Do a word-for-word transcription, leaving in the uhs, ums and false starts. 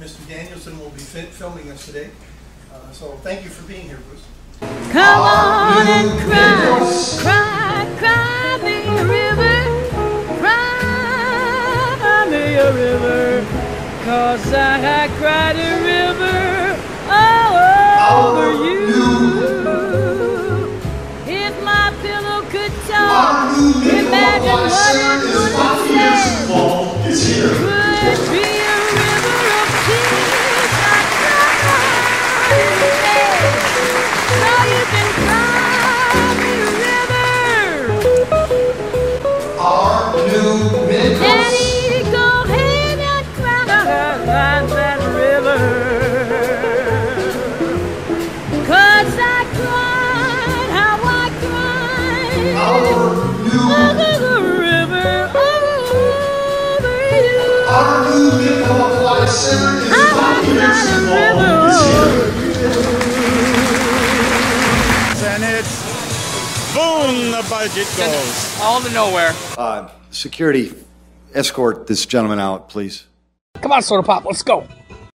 Mister Danielson will be fit filming us today. Uh, so thank you for being here, Bruce. Come on and cry, cry, cry me a river, cry me a river, 'cause I cried a river over you. If my pillow could talk, imagine what it would say. Could be a river of tears I cried in the day. So you can cry me a river. Our new midnight. Daddy, go ahead and cry that river. 'Cause I cried how I cried. Our new Over the river over you. Our new midnight center is I five years cried a river involved. It's over here. And it's boom, the budget goes. All to nowhere. Uh, security, escort this gentleman out, please. Come on, Soda Pop, let's go.